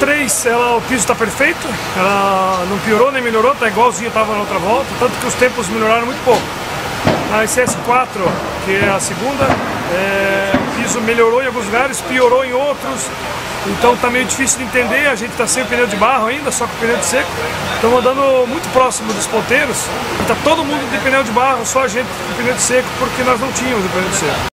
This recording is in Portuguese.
3, o piso está perfeito, ela não piorou nem melhorou, está igualzinho estava na outra volta, tanto que os tempos melhoraram muito pouco. A CS4, que é a segunda, o piso melhorou em alguns lugares, piorou em outros, então está meio difícil de entender. A gente está sem o pneu de barro ainda, só com o pneu de seco. Estamos andando muito próximo dos ponteiros e está todo mundo de pneu de barro, só a gente com pneu de seco, porque nós não tínhamos o pneu de seco.